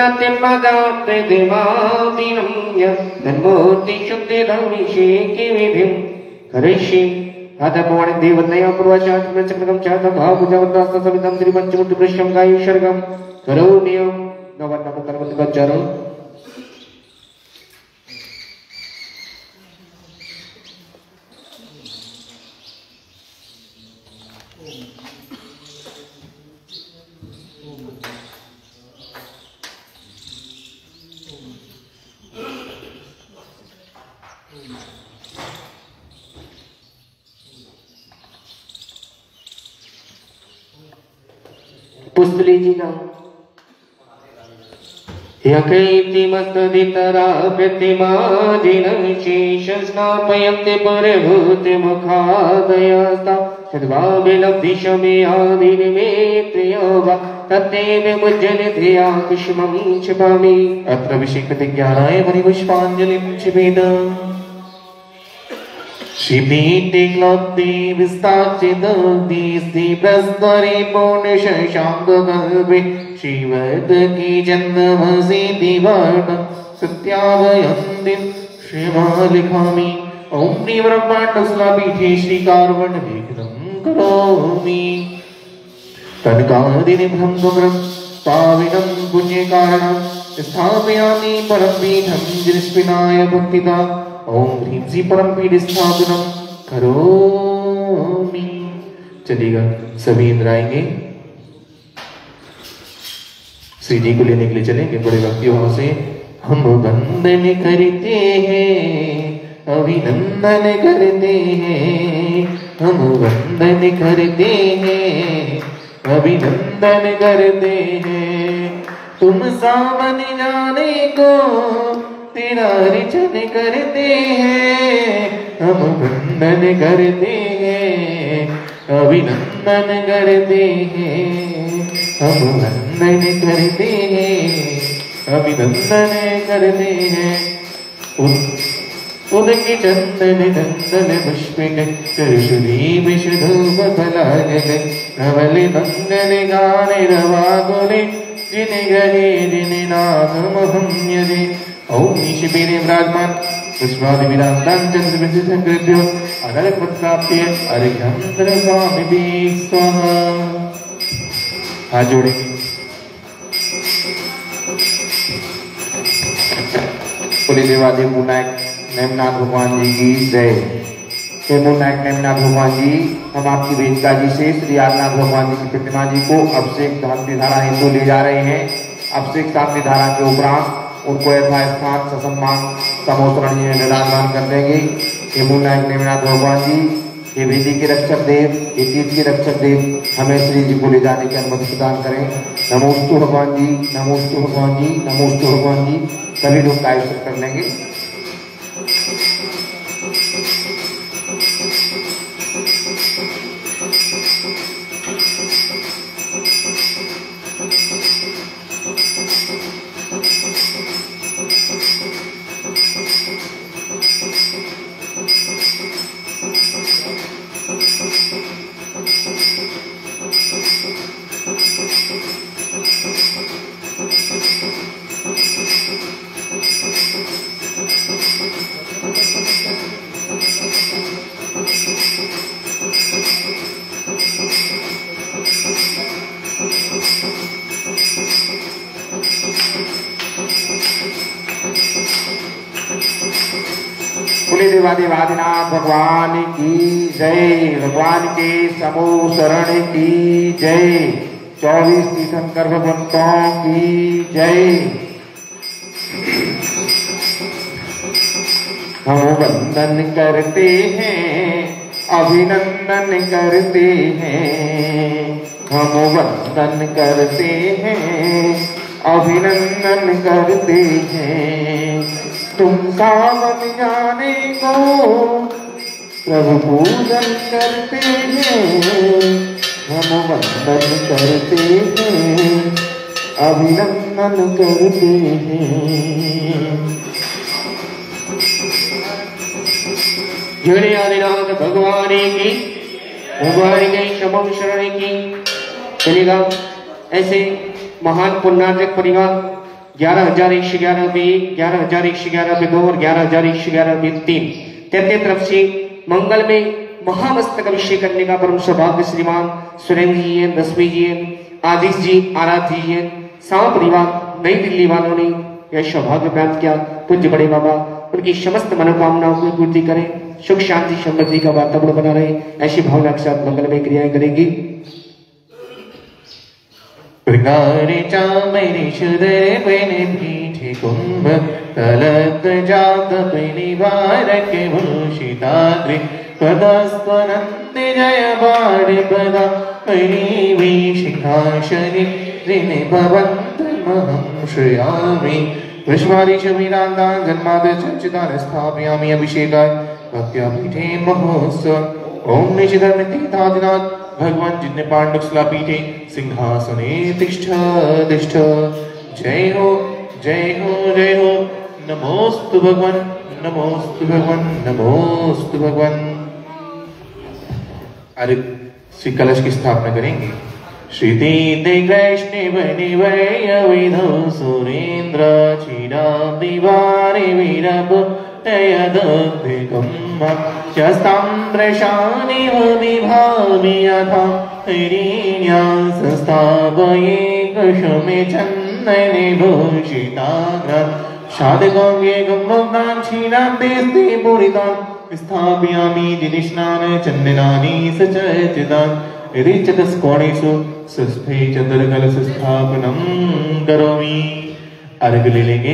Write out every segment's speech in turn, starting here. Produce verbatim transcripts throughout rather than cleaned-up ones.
तिम्मदाते दिमादिनं यन्मूर्ति शुद्धि धर्मिषेकि विधिं करिष्ये आदपवाणि देवतया पूर्वाचार्य प्रचक्रम चार्य भावुजावदास्त सविदं श्रीमंचमुद्ध प्रश्यम गायुषर्गम करोनियम नवन्नम कर्मति बच्चारों पुस्तली जी का यकैति मत्तदितरा प्रतिमादिनं शेषं स्नापयन्ति परभूति मुखादयस्ता सद्भाविलब्धिशमेयादिनिमेत्रियो वा तत्तेन मुज्जने धिया कुष्मं क्षिपामि अत्र विषयकृते ज्ञानाय परिपुष्पाञ्जलिं क्षिपेद शिपीति क्लब्धि विस्ताचिदल्धि स्थिप्रस्तरे पूर्णशशाङ्ककल्पे श्रीवद् की जन्मसि दिवाण सत्यावयन्ति श्रीमालिखामि ॐ प्रियब्रह्माण्डस्लापीठे श्रीकारवणलेखनं करोमि तन्कादिनिभं स्वग्रं पाविनं पुण्यकारणं स्थापयामि परं पीठं जिनिष्पिनाय भक्तिदा ओम ह्रीं श्री परम पीठ स्थापनम करोमि। चलिएगा सभी इंद्र आएंगे, श्री जी को लेने के लिए चलेंगे बड़े भक्तियों से। हम वंदन करते हैं अभिनंदन करते हैं, हम वंदन करते हैं अभिनंदन करते हैं। तुम सावन जाने को तेरा रिचन करते हैं, हम वंदन करते हैं अभिनंदन करते हैं, हम वंदन करते हैं अभिनंदन करते हैं। उनके चंदन चंदन पुष्पिक सुदीप सुधूप फलायक नवल मंगल गाने रवा गुणे जिन गरे जिन नाम महम यदि ओम शिबिरे विराजमान पुष्पादि विराजमान चंद्र विशेष कृत्यो अनल प्राप्ति अरिहंत्र स्वामी भी स्वाहा। हाथ जोड़ेंगे, पुलिस देवादेव मुनायक नेमनाथ भगवान जी की जय। हे मुनायक नेमनाथ भगवान जी, हम आपकी वेदिका जी से श्री आदिनाथ भगवान जी की प्रतिमा जी को अभिषेक शांति धारा हेतु ले जा रहे हैं। अभिषेक शांति धारा के उपरांत उनको यथास्थान ससम्मान समोसरण में विराजमान कर देंगे। हे मुनायक नेमनाथ भगवान जी, ये वेदी के रक्षक देव, ये तीर्थ के रक्षक देव, हमें श्री जी को ले जाने की अनुमति प्रदान करें। नमोस्तु भगवान जी, नमोस्तु भगवान जी, नमोस्तु भगवान जी। सभी लोग कायस्थ कर लेंगे। देवादिनाथ भगवान की जय, भगवान के समूह शरण की जय, चौबीस तीर्थंकर भगवंतों की जय। हम वंदन करते हैं अभिनंदन करते हैं, हम वंदन करते हैं अभिनंदन करते हैं। तुम सावन जाने को प्रभु पूजन करते हैं, हम वंदन करते हैं अभिनंदन करते हैं। जय आदिनाथ भगवान की, भगवान के शमम शरण की। चलेगा ऐसे महान पुण्यार्जक परिवार ग्यारह हजार एक सौ ग्यारह पे एक, ग्यारह हजार एक सौ ग्यारह पे दो और ग्यारह हजार एक सौ ग्यारह पे तीन। तैतीस तरफ से मंगल में महामस्तक अभिषेक करने का परम सौभाग्य श्रीमान सुरेंद्र जी हैं, दसवीं जी हैं, आदिश जी, आराध्य जी हैं, सांव परिवार नई दिल्ली वालों ने यह सौभाग्य प्राप्त किया। पूज्य बड़े बाबा उनकी समस्त मनोकामनाओं को पूर्ति करें, सुख शांति समृद्धि का वातावरण बना रहे, ऐसी भावना के साथ मंगल में क्रियाएं करेंगी। कुंभ तलत जात परिवारक भूषिताद्रि पदस्वनंद जय बाण पदा परिवीशिखाशनि ऋण भवन्तमहं श्रयामि विश्वादिशमीनान्तान् जन्माद्य चर्चितान् स्थापयामि अभिषेकाय भक्त्या पीठे महोत्सव। ओम निशिधर्मितीर्थादिनाथ भगवान जिन्ने पांडुकसला पीठे सिंहासने तिष्ठ तिष्ठ। जय हो जय हो जय हो। नमोस्तु भगवान नमोस्तु भगवान नमोस्तु भगवान। अरे श्री कलश की स्थापना करेंगे। श्रीतीर्थे वैष्णव निवय विधौ सुरेंद्र क्षीराब्दिवारि वीरपुत्रयदग्धिकम्म शस्ताम्रशानि विभामि यथा हिरण्या संस्थापये कुसुमे चन्दने भूषिताग्रं शादगौगे गम्भोग्नान् क्षीराब्देस्ते पूरितान् स्थापयामि दिनिष्णान् चन्दनानि सचर्चितान् यदि चतुष्कोणेषु सुस्फे चतुर्कलश स्थापनं करोमि। अर्घ ले लेंगे।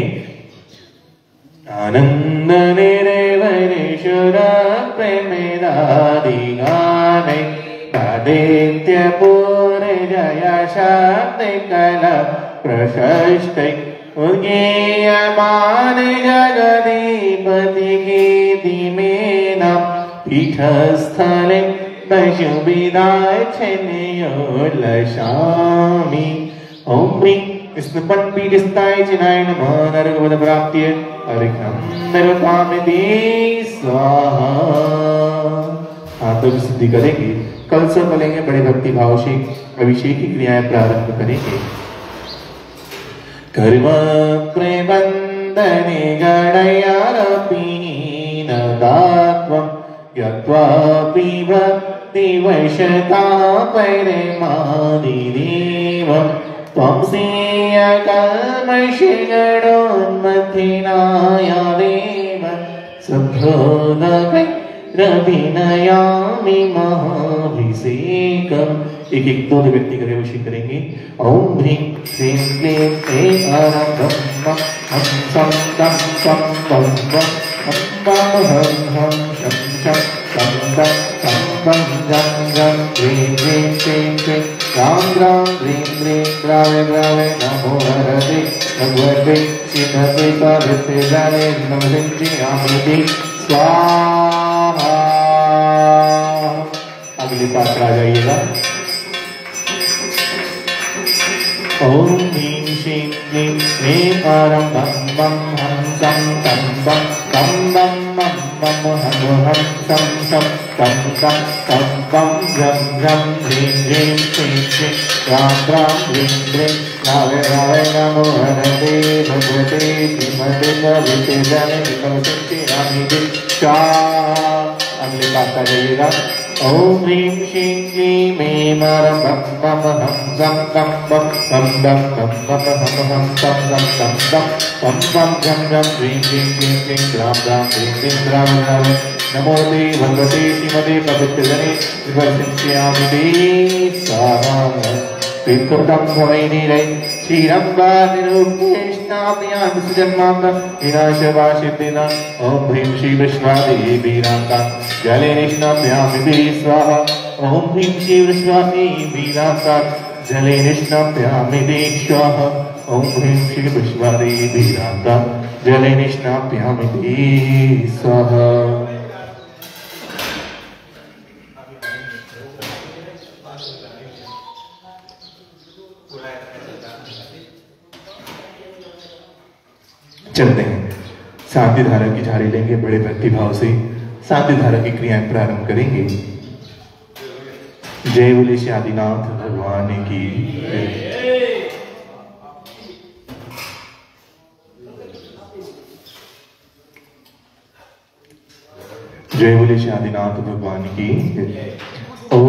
आनंद निरेवरेश्वर प्रेमेदादि गाने आदित्य पूर्य जय शक्ति कला प्रशस्त उज्ञेयमान जगदीपति कीर्ति में नाम पीठस्थले पशुविदाय लशामि। ओम ह्रीं स्नपनपीठस्थाय चिनाय नमः नरकवध प्राप्त्य अर्घ्यं नरकामिति स्वाहा। हाथों की सिद्धि करेंगे। कलश मलेंगे। बड़े भक्ति भाव से अभिषेक की क्रियाएं प्रारंभ करेंगे। कर्म प्रबंधने गणयारपीन दात्वं यत्वा भक्ति वशता परमादिदेवं त्वं स्वीय कल्मषगणोन्मथिनाय देव सभ्योदकैरभिनयामि महाभिषेकम्। एक एक दो व्यक्ति करे अभिषेक करेंगे। ओम ह्रीं श्रीं क्लीं ऐं आरब्धं मं हं सं तं तं तं वं हं मं हं हं शं शं तं तं तं तं जं जं ह्रीं ह्रीं क्लीं क्लीं ग्रां ग्रां ह्रीं ह्रीं ग्रावे ग्रावे नमो हरते भगवते श्रीमते सावित्रीजाने नमः स्वाहा। अगले पाठ आ जाइएगा। ओम ह्रीं श्रीं क्लीं ऐं आरब्धं मं हं सं तं तं तं तं मं मं हं हं सं शं तं तं तं तं जं जं ह्रीं ह्रीं क्लीं क्लीं ग्रां ग्रां ह्रीं ह्रीं ग्रावे ग्रावे नमो हरते भगवते श्रीमते सावित्रीजाने नमः स्वाहा। अगले पाठ आ जाइएगा। ओम ह्रीं श्रीं क्लीं ऐं आरब्धं मं हं सं तं तं तं तं तं तं हं सं तं तं तं तं तं जं जं ह्रीं ह्रीं क्लीं क्लीं ग्रां ग्रां ह्रीं ह्रीं ग्रावे ग्रावे नमो ते भगवते श्रीमते पवित्रजने विवर्षयामि स्वाहा। तीर्थं भवैनीरै श्रीरङ्गानिरुक्तेष्टाभ्यां सुजन्मान्तं विनाशवासितेन। ओम ह्रीं श्री विश्वादेवीरान्तां जले निष्णाम्यामि स्वाहा। ओम ह्रीं श्री विश्वादेवीरान्तां जले निष्णाम्यामि स्वाहा। ओम ह्रीं श्री विश्वादेवीरान्तां जले निष्णाम्यामि स्वाहा। चलते हैं। शांति धारा की झाड़ी लेंगे। बड़े भक्ति भाव से शांति धारा की क्रियाएं प्रारंभ करेंगे। जय बोले श्री आदिनाथ भगवान की। जय बोले श्री आदिनाथ भगवान की। ओम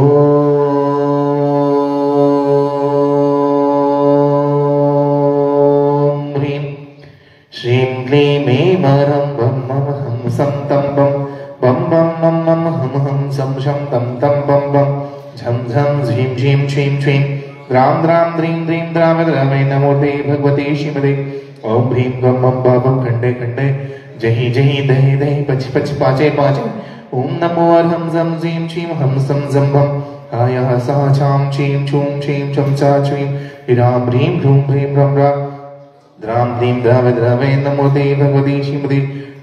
ह्रीं श्रीं क्लीं ऐं मरं बम मम हम सम तम बम बम बम मम मम हम हम सम शम तम तम बम बम झम झम झीं झीं छीं छीं द्राम द्राम द्रीं द्रीं द्राम द्रामे नमो ते भगवते श्रीमते। ओम ह्रीं गम मम बाबम खंडे खंडे जही जही दहे दहे पच पच पाचे पाचे। ओम नमो अर्हं जम जीं छीं हम सम जम बम आयः सह छां छीं छूं छीं छम चा छीं ह्रां ह्रीं ह्रूं ह्रीं ह्रं ह्रा द्रां द्रीं द्राव द्रावे नमो ते भगवते श्रीमते।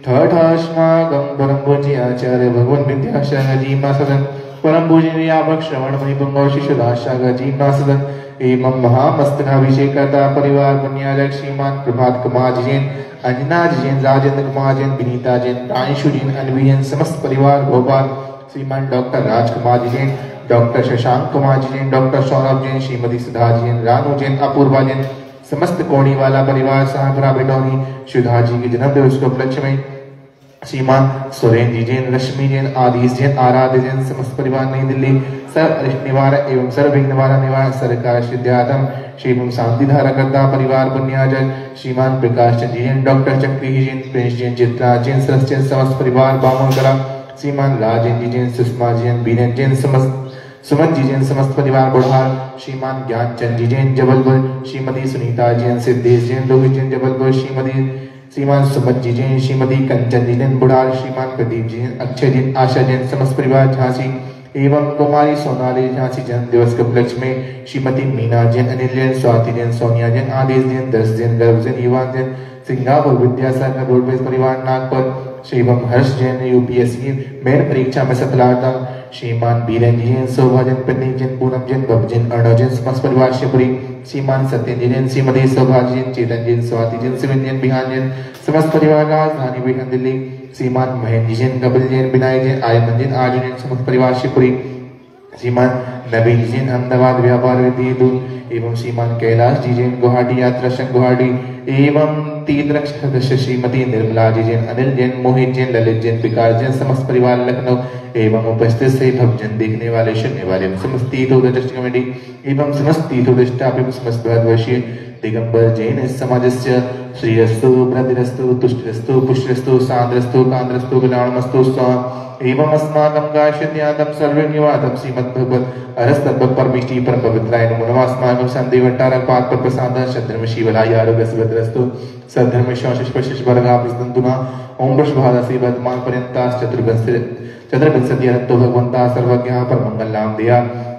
ठठस्मागम परम पूज्य आचार्य भगवान विद्यासागर जी महासदन परम पूज्य व्यापक श्रवण मणिपुंगव शिशुदासागर जी महासदन एवं महामस्तकाभिषेकता परिवार पुण्यालय श्रीमान प्रभात कुमार जैन अंजना जैन राजेंद्र कुमार जैन विनीता जैन प्रांशु जैन अनवी जैन समस्त परिवार Bhopal Shriman doctor Rajkumar Jain doctor Shashank Kumar Jain doctor Saurabh Jain Shrimati Sudha Jain Ranu Jain Apurva Jain समस्त कोणी वाला परिवार साहबरा बेटौनी सुधा जी के जन्म दिवस के उपलक्ष्य में श्रीमान सुरेंद्र जैन रश्मि जैन आदिश जैन आराध्य जैन समस्त परिवार नई दिल्ली सर्व अरिष्ट निवारक एवं सर्व विघ्न निवारण निवारण सरकार सिद्धार्थम श्रीम शांति धारा करता परिवार पुण्याजन श्रीमान प्रकाश चंद्र जैन डॉक्टर चक्री जैन प्रिंस जैन चित्रा जैन सरस जैन समस्त परिवार बामन कला श्रीमान राजेंद्र जैन सुषमा जैन बीरन जैन समस्त सुमन जी जैन समस्त परिवार बुढ़ार श्रीमान ज्ञानचंद जी जैन जबलपुर श्रीमती सुनीता जैन सिद्धेश जैन लोहित जैन जबलपुर श्रीमती श्रीमान सुमन जी जैन श्रीमती कंचन जी जैन बुढ़ार श्रीमान प्रदीप जैन अक्षय जैन आशा जैन समस्त परिवार झांसी एवं कुमारी सोनाली झांसी जन्म दिवस के उपलक्ष्य में श्रीमती मीना जैन अनिल जैन स्वाति जैन सोनिया जैन आदेश जैन दर्श जैन गर्भ जैन युवान जैन सिंगापुर विद्यासागर रोडवेज परिवार नागपुर श्रीमम हर्ष जैन यूपीएससी मेन परीक्षा में सफलता श्रीमान बीरन जैन शोभा जैन पत्नी जैन पूनम जैन बब जैन अर्णव जैन समस्त परिवार शिवपुरी श्रीमान सत्येंद्र जैन श्रीमती शोभा जैन चेतन जैन स्वाति जैन शिवन जैन बिहान जैन समस्त परिवार राजधानी बेहन दिल्ली श्रीमान महेंद्र जैन कपिल जैन विनायक जैन आयमन जैन आर्जन जैन समस्त परिवार शिवपुरी श्रीमान नबील जैन अहमदाबाद व्यापार विद्युत एवं श्रीमान कैलाश जी जैन गुवाहाटी यात्रा संघ गुवाहाटी एवं तीन सदस्य श्रीमती निर्मला जी जैन अनिल जैन मोहित जैन ललित जैन विकास जैन समस्त परिवार लखनऊ एवं उपस्थित से भक्तजन देखने वाले सुनने वाले समस्त तीर्थोदृष्ट कमेटी एवं समस्त तीर्थोदृष्टा एवं समस्त भारतवर्षीय दिगंबर जैन समाजस्य श्रीरस्तु वृद्धिरस्तु तुष्टिरस्तु पुष्टिरस्तु सांद्रस्तु कांद्रस्तु कल्याणमस्तु स्वाहा एवं अस्माकं गायश्यादं सर्वे निवादं श्रीमद्भगवत अरस्तव परमिष्टि परम पवित्राय नमो नमः अस्माकं संदेवट्टारक पाद पर प्रसाद सद्धर्म शिवलाय आरोग्य सुभद्रस्तु सद्धर्म शाशिष पशिष वर्गा प्रसन्नतुना ओम वृषभादसि वर्तमान पर्यंता चतुर्विंश चतुर्विंशतिरन्तो भगवन्ता सर्वज्ञः परमंगलां देया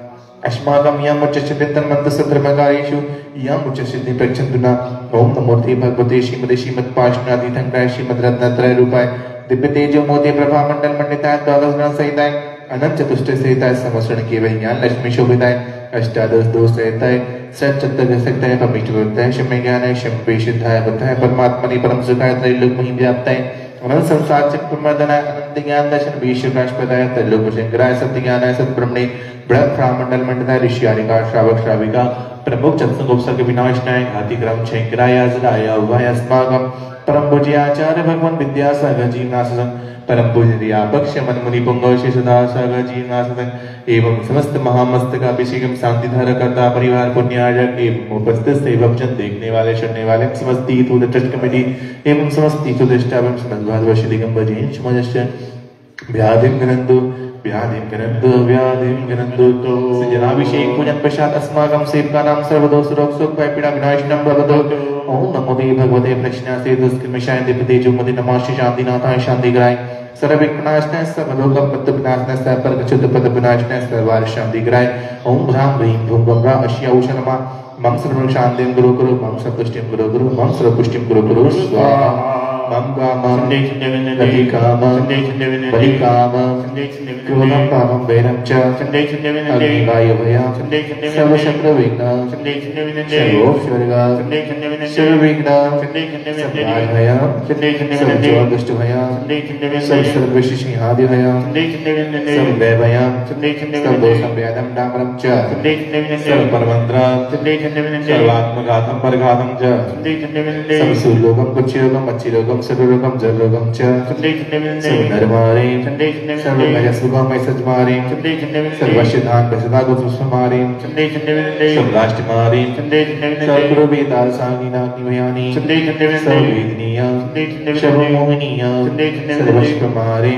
अस्माकं यम उच्चसिद्धिं मंत्र सद्धर्मकारेषु यम उच्चसिद्धि प्रचंदुना ओम नमोते भगवते श्रीमते श्रीमद्पाशनादिथंकाय श्रीमद्रत्नत्रय रूपाय दिव्य तेजो मोते प्रभा मंडल मंडिताय द्वादश गुण सहिताय अनंत चतुष्ट सहिताय समस्रण के वही ज्ञान लक्ष्मी शोभिताय अष्टादश दोष सहिताय सत चतुर्दश सहिताय परमिष्ट विरुद्धाय शम्य ज्ञानाय शम्य सिद्धाय बुद्धाय परमात्मनि परम सुखाय त्रैलोक महिम व्याप्ताय अनंत संसार चक्र प्रमदनाय अनंत ज्ञान दर्शन विश्वकाशपदाय त्रैलोक शंकराय सत्य ज्ञानाय सत्ब्रह्मणे बृहत् मंडल मंडिताय ऋषि आरिका श्रावक श्राविका प्रमुख चतुर्गोप्सर्ग विनाशनाय घाति क्रम शंकराय अजलाय उभय अस्माकं परम पूज्य आचार्य भगवान विद्यासागर जी नासदन परम पूज्य व्यापक शमन मुनि पुंगव शिशुदासागर जी नासदन एवं समस्त महामस्तकाभिषेकम शांति धारा करता परिवार पुण्यार्जक एवं उपस्थित से भक्तजन देखने वाले सुनने वाले समस्त तीर्थ ट्रस्ट कमेटी एवं समस्त तीर्थोदृष्टा एवं समस्त भारतवर्ष दिगंबर जैन समाजस्य व्याधिम ग्रंथो व्याधिम ग्रंथो व्याधिम ग्रंथो तो जनाभिषेक पूजन पश्चात अस्माकं सेवकानां सर्वदोष रोग शोक भय पीड़ा विनाशनं भवतु ओम नमो देव भगवते प्रश्न से दुष्कृमिशाय दिव्य जुमति नमः शांतिनाथाय शांति ग्राय सर्व विघ्नाशनाय सर्वलोक पद विनाशनाय सर्व गच्छुत पद विनाशनाय सर्वार शांति ग्राय ओम ह्रां ह्रीं भूं गंगा अश्या उशनमा मम सर्व शांतिं गुरु गुरु मम सन्तुष्टिं गुरु गुरु मम सर्व पुष्टिं गुरु गुरु स्वाहा मम कामं लति कामं बलि कामं क्रोधं पापं वैरं च अग्निवायुभयं सर्वशत्रुविघ्नं सर्वोपस्वर्गं सर्वविघ्नं सर्वभयं सर्वदुष्टभयं सर्वसर्वविषयसिंहादिभयं सर्वदैवभयं सर्वदोषभयं डामरं च सर्वपरमन्त्रं सर्वात्मघातं परघातं च सर्वसुलोकं कुक्षिलोकं मच्छिलोकं एवं सर्वरोगम जलरोगम च सर्वधर्मारे सर्वगजसुगमय सजमारे सर्वसिद्धांत प्रसिद्धागो सुस्मारे सर्वराष्ट्रमारे सर्ववेदार सांगिनाग्निमयानि सर्ववेदनीय सर्वमोहनीय सर्वश्रमारे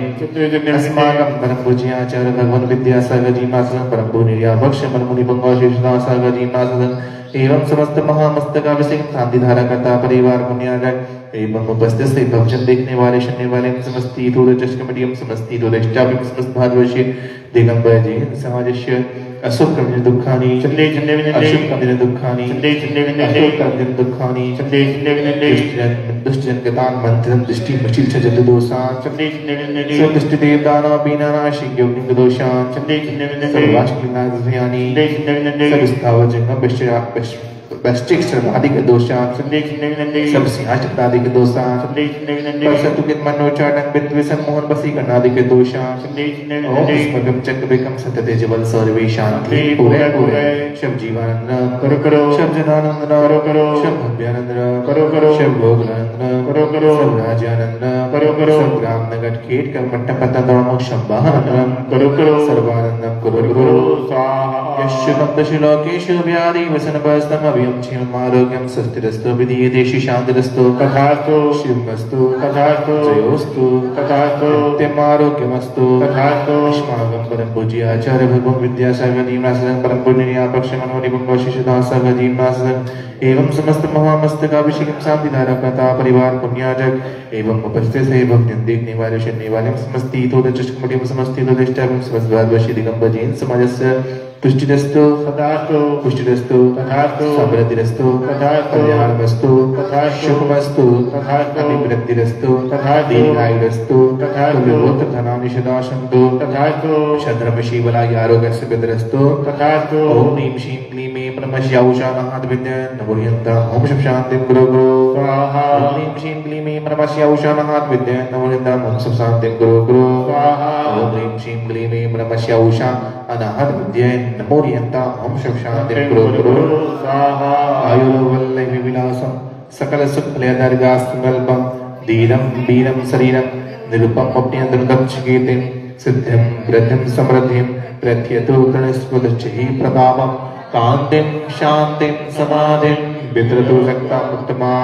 अस्माकं परम पूज्याचार्य भगवान विद्यासागर जी मासनं परम पूज्य भक्ष परमुनि बंगाशीषदासागर जी मासनं एवं समस्त महामस्तकाभिषेक शांति धारा करता परिवार पुण्यागण एवं उपस्थित से भजन देखने वाले सुनने वाले समस्ती थोड़े चष्ट कमिटियम समस्ती थोड़े स्टाफिक समस्त भारतवर्षीय दिगंबर जी समाजस्य अशुभ कर्मजन दुखानी चंदे चंदे विनंदे अशुभ कर्मजन दुखानी चंदे चंदे विनंदे अशुभ कर्मजन दुखानी चंदे चंदे विनंदे दुष्टजन दुष्टजन गतान मंत्रम दृष्टि मचिल छजल दोषा चंदे चंदे विनंदे सब दृष्टि देवदाना बीनानाशि योगिंग दोषा चंदे चंदे विनंदे सर्वाष्टमी नागयानी चंदे चंदे विनंदे सब स्थावर जंगम विश्व वैष्टिक सर्वाधिक दोषा चंदे चंदे विनंदे सब सिंहाष्टकादिक दोषा चंदे चंदे विनंदे परसतुकित मनोचाटन विद्विषण मोहन वसी करनादिक दोषा चंदे चंदे विनंदे स्मगम चक्रविकम सतते जवल सर्वे शांति पूरे पूरे शब जीवानंद करो करो शब जनानंद करो करो शब भव्यानंद करो करो शब भोगनंद करो करो शब राजानंद करो करो सब ग्राम नगर खेत कर मट्टा पता दामो शंभानंद करो करो सर्वानंदम करो करो स्वाहा यशनंद श्लोकेशु व्याधि वसन बस्तम अभियम क्षीम आरोग्यम स्वस्थिरस्तु विधीयते शांतिरस्तु तथास्तु शिवमस्तु तथास्तु जयोस्तु तथास्तु नित्यम आरोग्यमस्तु तथास्तु अस्माकं परम पूज्य आचार्य भगवान विद्यासागर जी महाराज परम पुण्य पक्ष मनोनि बंगोशिषदासागर जी महाराज एवं समस्त महामस्तकाभिषेक शांति धारा करता परिवार पुण्याजक एवं उपस्थित से भक्तजन देखने वाले सुनने वाले समस्ती तो चष्टकमटि समस्ती तो दिष्टा समस्त भारतवर्षीय दिगंबर जैन समाजस्य तुष्टिरस्तु तथास्तु पुष्टिरस्तु तथास्तु समृद्धिरस्तु तथास्तु कल्याणमस्तु तथास्तु शुभमस्तु तथास्तु अभिवृद्धिरस्तु तथास्तु दीर्घायुरस्तु तथास्तु विभूत धनानि सदाशन्तु तथास्तु शत्रम शिवलाय आरोग्यस्य विद्रस्तु तथास्तु ओम ह्रीं श्रीं क्लीं ऐं परमस्याउषा नमः विद्या नमोयन्तं ओम शुभ शान्तिं गुरु गुरु स्वाहा ओम ह्रीं श्रीं क्लीं ऐं परमस्याउषा नमः विद्या नमोयन्तं ओम शुभ शान्तिं गुरु गुरु स्वाहा ओम ह्रीं श्रीं क्लीं ऐं परमस्याउषा अनाहत विद्या नमोयन्तं ओम शुभ शान्तिं गुरु गुरु स्वाहा आयुर्वल्लभ विलासं सकल सुख फलदार्गास्मल्पं धीरं वीरं शरीरं निरुपम अपन्यन्द्रदक्षकीर्तिं सिद्धिं वृद्धिं समृद्धिं प्रत्यतो गणस्वदच्चहि प्रतापं कान्तिं शान्तिं समाधिं वितरतु शक्तां उत्तमां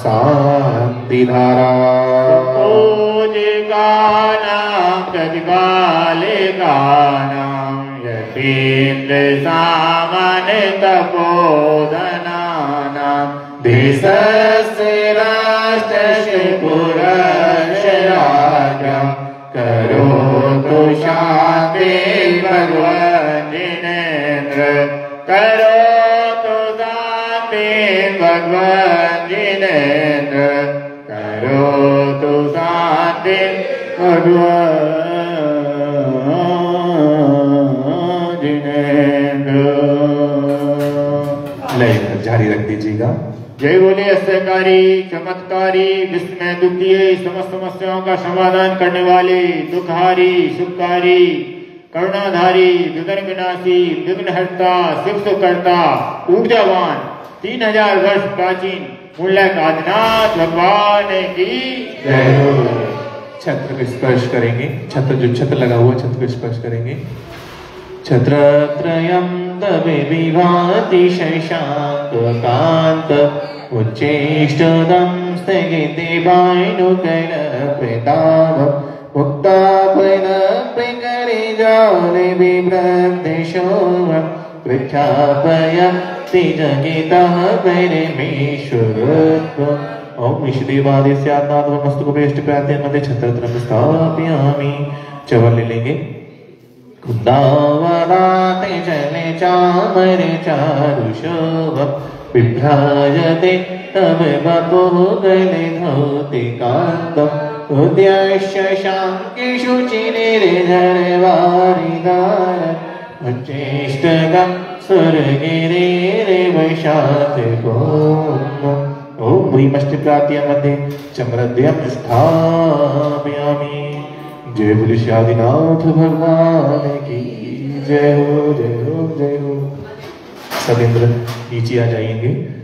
शान्तिधारा पूजिकानां प्रतिपालिकानां यतीन्द्र सामान्य तपोधनानां देशस्य राष्ट्रस्य पुरस्य राज्यं करोतु शान्ति भगवान् जिनेन्द्र करोतु शान्ति भगवान् जिनेन्द्र करोतु शान्ति भगवान् जारी रख दीजिएगा। जय बोले अस्यकारी चमत्कारी विस्मय दुखिए समस्त समस्याओं का समाधान करने वाले दुखहारी सुखकारी करुणाधारी विघ्न विनाशी विघ्नहर्ता शिव सुकर्ता ऊर्जावान तीन हजार वर्ष प्राचीन मूल्यक आदिनाथ भगवान की जय हो। छत्र को स्पर्श करेंगे, छत्र जो छत्र लगा हुआ छत्र को स्पर्श करेंगे। छत्रत्रयं तवे विभाति शशांककांत उच्चेष्टदं स्थगिते वायुकैलप्रताप मुक्तापन प्रकरे जाले विभ्रदेशोम प्रख्यापय तिजगितः परमेश्वरत्व ओम विष्णुदेवादिस्य आत्मात्मस्तुभेष्ट प्रार्थना मध्ये छत्रत्रयं स्थापयामि। चवन ले लेंगे। कुन्दावनाते जले चामर चारुशोभ विभ्राजते तव वपुः गले धौतिकान्तम् उद्यश्य शाङ्किषु चिनिर्धरवारिदार उच्चेष्टगं सुरगिरिरेव शातिभौमम् ओम भूमष्टप्रात्या मध्ये चमरद्यं स्थापयामि। जय बोले आदिनाथ भगवान की जय हो जय हो जय हो। सब इंद्र नीचे आ जाएंगे।